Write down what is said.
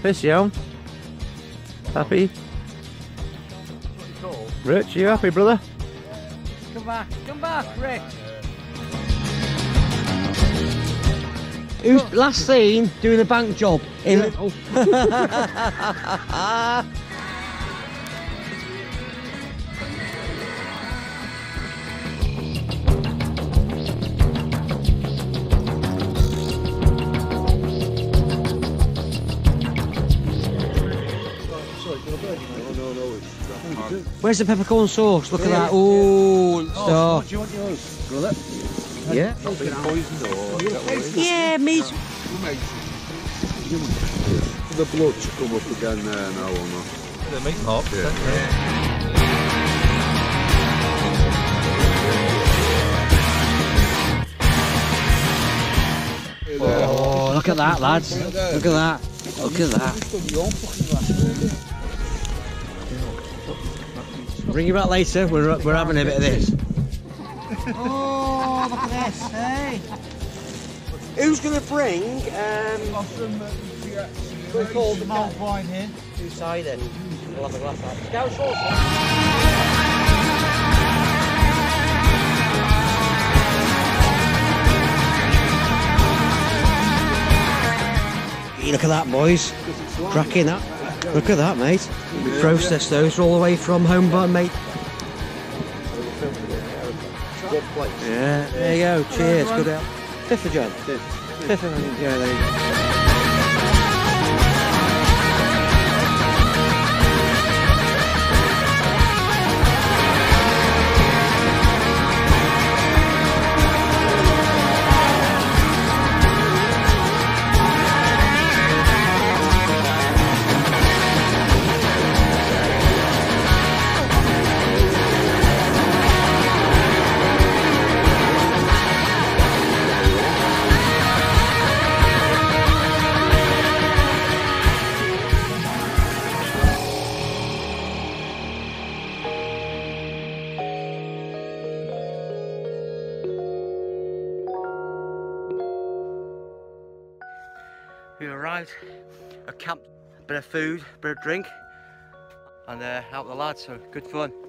Piss you on. Happy? Rich, you happy, brother? Come back, Rich. Who's last seen doing a bank job in? Where's the peppercorn sauce? Look at that. Ooh, Oh, do you want yours, brother? Yeah. Yeah, me. The blood to come up again there now or not? The meat hop. Yeah. Oh, look at that, lads. Look at that. Look at that. Bring you back later. We're having a bit of this. Oh, look at this, hey! Who's going to bring? We called the malt wine here. Two-sided. We'll have a glass out. Scout sauce. Look at that, boys. Cracking that. Look at that, mate. We process those all the way from home, mate. Yeah, there you go. Cheers. Good out. 5th of Jan. 5th of Jan. Yeah, there you go. We arrived at camp, bit of food, bit of drink, and out with the lads, so good fun.